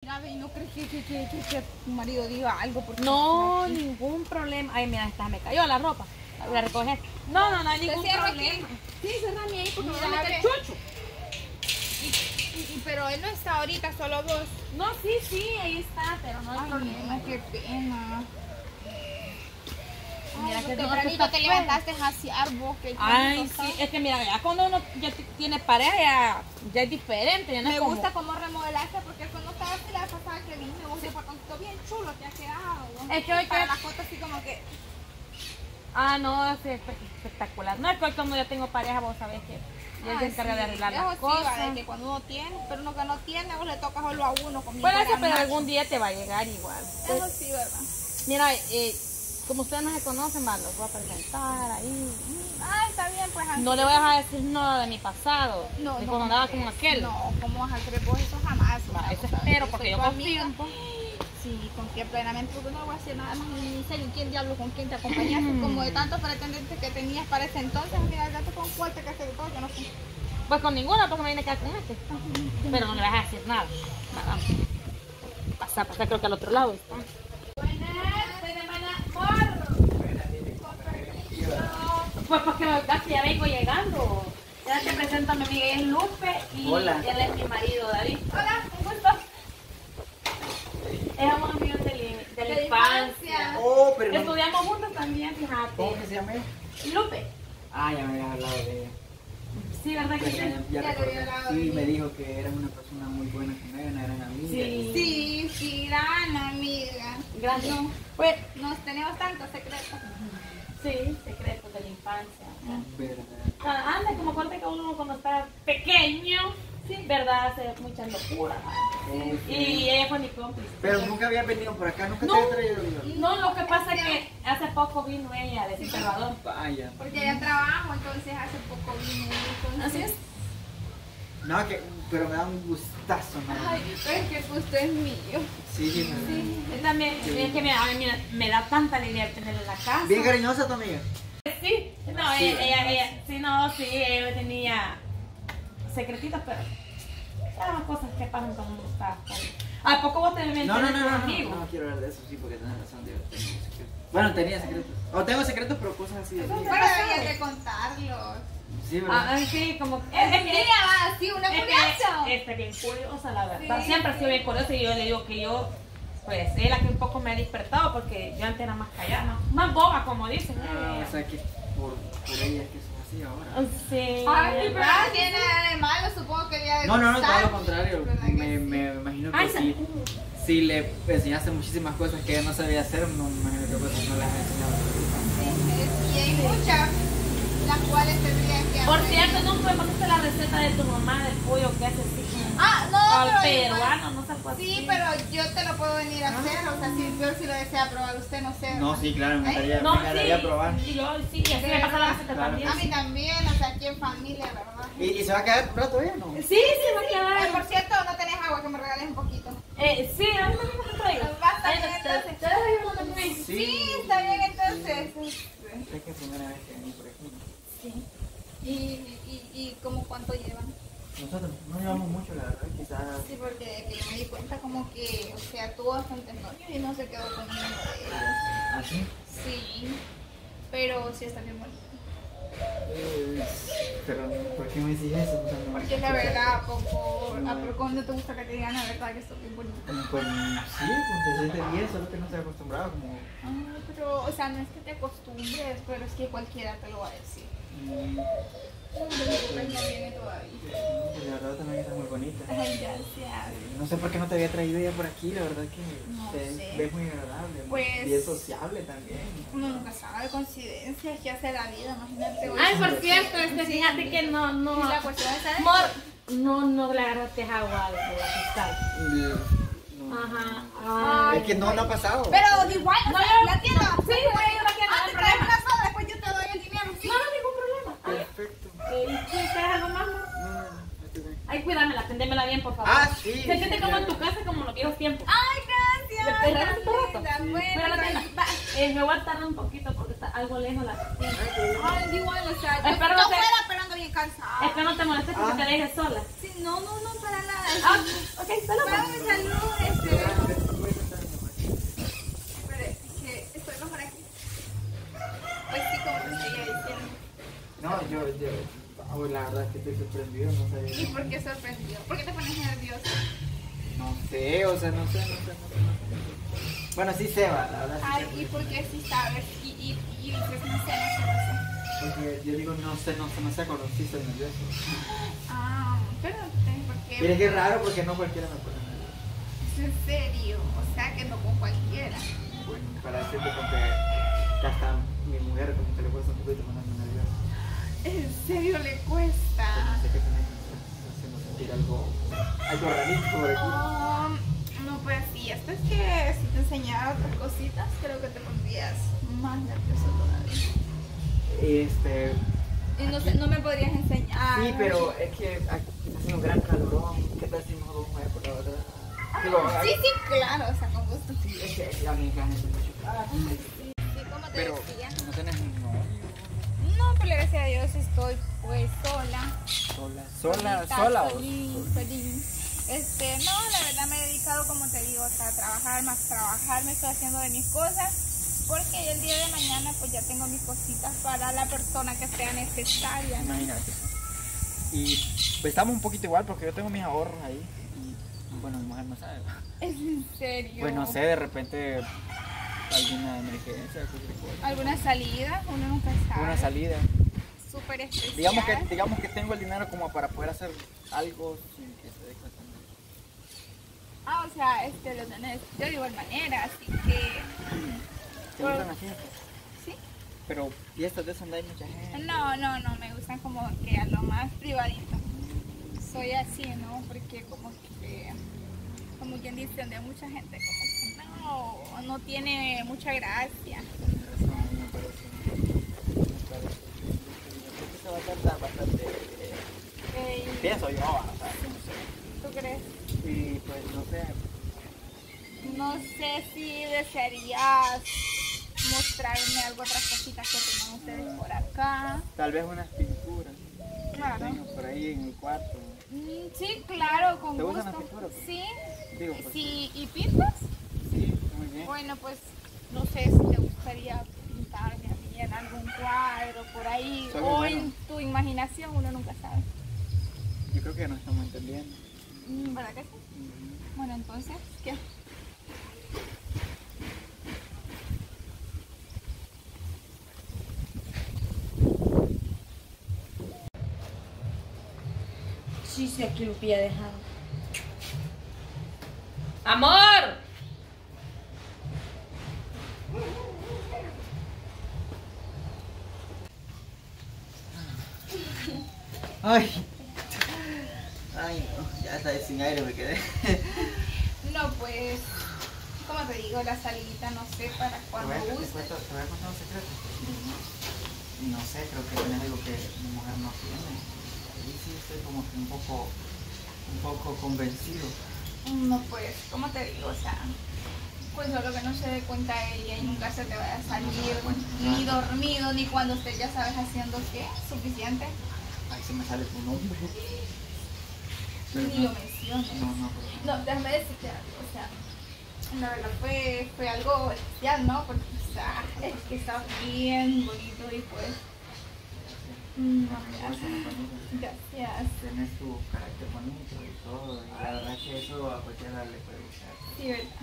mira, ve, ¿no crees que tu marido diga algo? Porque no, ningún problema. Ay, mira, esta me cayó la ropa. La voy a recoger. No, no, no hay ningún problema. Sí, cerrame ahí porque me Mira, va a meter ve. chucho. Pero él no está ahorita, solo vos. No, sí, ahí está, pero no hay problema. No, qué pena. Mira Ay, que tempranito te levantaste a vos. Ay, sí, es que mira, ya cuando uno ya tiene pareja ya es diferente. Ya no Me es como... gusta cómo remodelaste porque cuando estaba así la pasada que vine, vos te patroncito bien chulo te ha quedado. Es que hoy para la foto así como que... Ah, no, es espectacular. No es que hoy como ya tengo pareja, vos sabés que ya se encarga de arreglar las cosas. Sí, que cuando uno tiene, pero uno que no tiene, vos le toca solo a uno. Bueno, eso, pero algún día te va a llegar igual. Eso sí, ¿verdad? Mira, como ustedes no se conocen, más los voy a presentar ahí. Ah, está bien, pues. No le voy a decir nada de mi pasado, No, de no, cuando andaba con aquel. No, ¿cómo vas a creer vos eso jamás? Va, eso espero, porque yo confío en vos. Sí, confío plenamente, porque no voy a hacer nada más ni sé ni quién diablo con quién te acompañaste, como de tantos pretendientes que tenías para ese entonces, al final tanto con cuál te quedaste de todo, yo no sé. Pues con ninguna, porque me vine a quedar con este. Pero no le vas a decir nada. Pasa, creo que al otro lado está. Pues porque casi ya vengo llegando. Ya te presento a mi amiga, ella es Lupe y hola. Él es mi marido, David. Hola, un gusto. Éramos amigos de la infancia. Oh, pero no. Estudiamos juntos también, fíjate. ¿Cómo que se llama ella? Lupe. Ah, ya me había hablado de ella. Sí, ¿verdad que Ya, sí? ya Ya te recordé. había hablado Sí, de me ella. dijo que era una persona muy buena con ella, una gran amiga. Sí. Sí, gran amiga. Gracias. No, Pues, nos tenemos tantos secretos. sí, secretos de la infancia. Verdad. Anda, como acuérdate que uno cuando está pequeño, sí, ¿verdad? Hace muchas locuras. Sí. Y ella fue mi cómplice. Pero nunca había venido por acá, nunca No. te había traído. No, lo que pasa es que hace poco vino ella de San Salvador. Vaya. Porque ya trabajo, entonces hace poco vine. Entonces... Así es. No, pero me da un gustazo, ¿no? Ay, pero es que el gusto es mío. Sí, sí. Sí, también, es que mira, me da tanta alegría tenerla en la casa. Bien cariñosa tu amiga. Sí, no, Sí. ella tenía secretitos, pero eran las cosas que pasan cuando uno está con... ¿A poco vos te metes No, con amigos? no quiero hablar de eso, sí, porque tenés razón, yo tengo secretos. Bueno, tenía secretos. O tengo secretos, pero cosas así de Pero amigas. deberías de contarlos. Sí, ¿verdad? Sí, como... Es que ella va así, una curiosa. Es bien curiosa, la verdad. Sí. Siempre ha sido bien curiosa y yo le digo que yo, pues, es la que un poco me ha despertado porque yo antes era más callada, más boba, como dicen. Ah, o sea que por ella es que son así ahora. Sí. Ay, pero no tiene nada de malo, supongo que debía de No, todo gustar. lo contrario. ¿Verdad que sí? Me imagino Ay, que sí. Si le enseñaste muchísimas cosas que ella no sabía hacer, no me imagino que cosas no las has enseñado. Sí, y hay muchas, las cuales tendrían que Por hacer. cierto, ¿no me pasaste la receta de tu mamá del pollo que hace así como Ah, no, al pero igual- peruano, no sé algo así? Sí, pero yo te lo puedo venir a hacer, o sea, si lo desea probar usted, no sé. No, sí, claro, me encantaría, No, me encantaría sí, probar. y yo sí, y así me pasa la receta Claro. también. A mí también, o sea, aquí en familia, ¿verdad? ¿Y se va a quedar un rato ella, no? Sí, sí, va a quedar. Por cierto, no tenés agua, que me regales un poquito. Sí, a mí también me traigo. Basta, Ay, entonces. ¿ustedes hay uno también? Sí, está bien entonces. Es que es la primera vez que venís por aquí. Sí. ¿Y como cuánto llevan? Nosotros no llevamos mucho, la verdad, quizás. Sí, porque que yo me di cuenta como que, o sea, tuvo bastantes novios y no se quedó con ninguno de ellos. ¿Así? Sí, pero sí está bien bonito. Pero, ¿por qué me decís eso? O sea, no- Porque la verdad, ¿a poco no te gusta que te digan la verdad que estoy bien bonito? Pues sí, pues se siente bien, solo que no estoy acostumbrado, como. Ay, pero, o sea, no es que te acostumbres, pero es que cualquiera te lo va a decir. No te preocupes, no viene todavía. Pues la verdad también está muy bonita. Ay, gracias. No sé por qué no te había traído ella por aquí, la verdad que No te sé. ves muy agradable. Pues- Y es sociable también. Uno nunca sabe, coincidencias que hace la vida, imagínate. Ay, por cierto, fíjate que no, Y la cuestión es, ¿sabes? Amor, no le agarraste agua a la fiscal. No. Ajá. Ay, Es que no ha pasado. Pero igual, o sea, la tienda. Sí, voy a ir a la tienda, no hay Antes traes problema. una soda, después yo te doy el dinero. ¿Sí? No, no, ningún problema. Perfecto. ¿Y tú quieres algo más? No, estoy bien. Ay, cuídamela, atendémela bien, por favor. Ah, sí. Siéntete como en claro. tu casa, como en los viejos tiempos. Ay, gracias. ¿Te regresas todo rato? Linda, Cuida la bueno, tienda. Me voy a tardar un poquito porque está algo lejos la cocina. Ay, igual, o sea, yo Espero yo no te- fuera, pero ando bien cansada. Es que no te molestes porque Ah. te dejes sola. Sí, no, para nada. Ah, ok, salud. Salud, Pues la verdad es que estoy sorprendido, no sabía. ¿Y por qué sorprendido? ¿Por qué te pones nervioso? No sé, o sea, no sé. Bueno, sí se va, la verdad. Sí Ay, sé. ¿y por qué sí sabes? Y dices, no sé. Porque yo digo, no sé, cuando sí soy nervioso. Ah, pero ¿por qué? Mira que es raro porque no cualquiera me pone nervioso. ¿En serio? O sea, que no con cualquiera. Bueno, para decirte porque hasta mi mujer como que le cuesta un poquito ponerme nervioso. ¿En serio le Pero cuesta? no sé qué tiene que hacer, haciendo sentir algo rarito por aquí. No, pues sí, esto es que si te enseñara otras cositas, creo que te pondrías más nervioso todavía. Y no sé, no me podrías enseñar. Sí, pero es que aquí está haciendo un gran calorón. ¿Qué tal si mejor vamos a ir por la otra? Sí, claro, o sea, con gusto. Sí, es que a mí me encanta mucho. Sí, como te Pero decía. no tenés un novio. No, pero gracias a Dios estoy pues sola. Sola o Solín. No, la verdad me he dedicado, como te digo, o sea, a trabajar, más trabajar, me estoy haciendo de mis cosas, porque el día de mañana pues ya tengo mis cositas para la persona que sea necesaria, ¿no? Imagínate. Y pues estamos un poquito igual porque yo tengo mis ahorros ahí. Y bueno, mi mujer no sabe. ¿Es en serio? Pues no sé, de repente alguna emergencia, cualquier cosa. ¿Alguna salida? Uno nunca sabe. Una salida. Súper especial. Digamos que tengo el dinero como para poder hacer algo sin que se dé cuenta. Ah, o sea, lo tenés de igual manera, así que... ¿Te gustan las fiestas? ¿Sí? Pero fiestas de esas donde hay mucha gente. No, me gustan como que a lo más privadito. Soy así, ¿no? Porque como que, como quien dice, donde hay mucha gente, como que no tiene mucha gracia. Eso me parece. Creo que se va a tardar bastante. Pienso yo, o sea, ¿Tú crees? y pues no sé. No sé si desearías mostrarme algo, otras cositas que tengan ustedes por acá. Tal vez unas pinturas. Claro. Tengo por ahí en el cuarto. Sí, claro, con ¿Te gusto. gustan las pinturas? Sí. Digo, pues, Sí, ¿y pintas? sí, muy bien. Bueno, pues no sé si te gustaría pintarme a mí en algún cuadro por ahí Soy o bueno. en tu imaginación, uno nunca sabe. Yo creo que nos estamos entendiendo. ¿Verdad que sí? Bueno, entonces, ¿qué? Sí, sí, aquí lo había dejado. ¡Amor! Ay, no, ya está sin aire me quedé. No, pues, como te digo, la salidita no sé para cuando Te guste. voy a contar un secreto. No sé, creo que tienes algo que mi mujer no tiene. Ahí sí estoy como que un poco convencido. No, pues, como te digo, o sea, pues solo que no se dé cuenta ella y nunca se te vaya a salir ni dormido, ni cuando estés, ya sabes, haciendo qué, suficiente. Ahí se me sale tu nombre. Ni lo menciones. No, No, déjame decirte algo, o sea, la verdad fue algo especial, ¿no? Porque, o sea, es que está bien bonito y pues... Gracias. Tienes tu carácter bonito y todo. Y la verdad que eso a cualquiera le puede gustar. Sí, ¿verdad?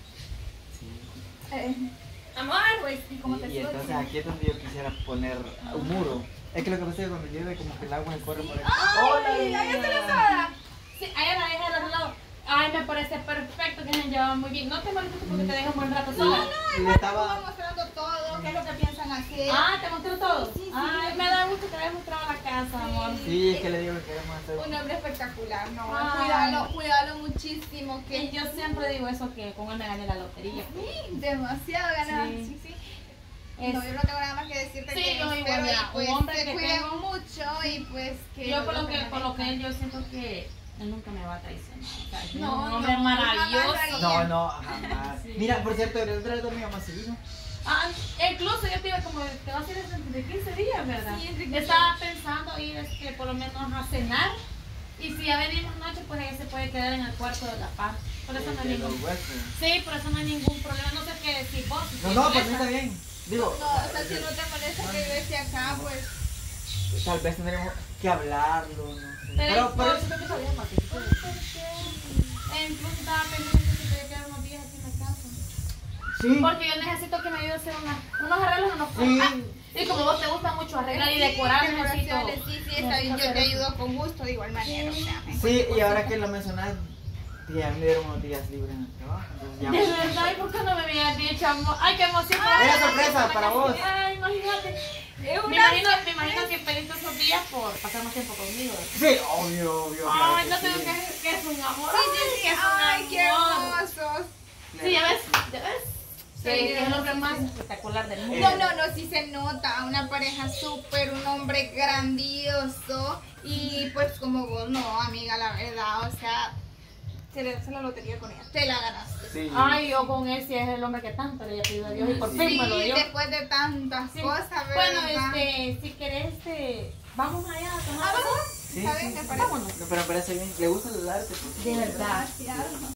Sí. ¡Amor! Pues, y como te Y digo, entonces aquí es donde yo quisiera poner un muro. Es que lo que pasa es que cuando llueve como que el agua corre por aquí. ¡ay! ¡Ay, está enojada! Sí, allá la deja del otro lado. Ay, me parece perfecto que se llevan muy bien. No te molestes porque te dejo un buen rato sola. Y le Estuvo estaba... mostrando todo, qué es lo que piensan hacer. Ah, ¿te mostró todo? Sí, sí. Ay, me da gusto que hayas mostrado la casa, amor. Sí, es que le digo que queremos hacer... Un hombre espectacular, no, Ay. cuídalo muchísimo, Y que yo siempre digo eso, que con él me gané la lotería. sí, demasiado ganas, Sí. sí. Es- No, yo no tengo nada más que decirte Sí, que yo igual, espero mira, y pues un hombre te que cuiden tengo- mucho y pues que... Yo por lo merezcan. que él, yo siento que él nunca me va a traicionar. O sea, es No, un hombre no, maravilloso. jamás No, jamás. Sí. Mira, por cierto, el otro día dormía más seguido. Ah, incluso yo te iba como, te vas a ir de 15 días, ¿verdad? Sí, entre 15 Estaba pensando ir por lo menos a cenar. Y si ya venimos noche, pues ella se puede quedar en el cuarto de la paz. Por eso no hay De los ningún huéspedes. Sí, por eso no hay ningún problema. No sé qué decir vos. si No, te no, molesta. pues está bien. Digo, No, o sea, si no te molesta que yo esté acá, pues tal vez tendremos que hablarlo, no sé. Pero Pero eso te empieza bien, Mati. Incluso estaba pendiente que te quedar unos días aquí en la casa. sí. Porque yo necesito que me ayude a hacer unos arreglos en los Sí. cuartos. Y como vos te gusta mucho arreglar y decorar, necesito. Sí, está bien, yo te ayudo con gusto de igual manera. O sea, Sí, y ahora que lo mencionas, ya me dieron unos días libres en el trabajo. Entonces ya De verdad, ¿y por qué no me habías dicho, amor? Ay, qué emoción. Era sorpresa para vos. Ay, imagínate. es Me imagino que pediste esos días por pasar más tiempo conmigo. Sí, obvio, claro Ay, que no te sí. digo que es un amor. Sí, es un ay, qué amor. hermosos. Sí, ya ves. Sí, Es el hombre más espectacular del mundo. No, sí se nota, una pareja súper, un hombre grandioso y pues como vos, no, amiga, la verdad, o sea, se le hace la lotería con ella, te la ganaste. Sí. Ay, yo con él sí es el hombre que tanto le he pedido a Dios y por fin me lo Sí, dio. después de tantas Sí. cosas, ¿verdad? Bueno, si querés, vamos allá a tomar. ¿Sabes? Sí, ¿Sabes? sí. Me parece. No, pero me parece bien. ¿Le gusta el arte? De verdad. Gracias.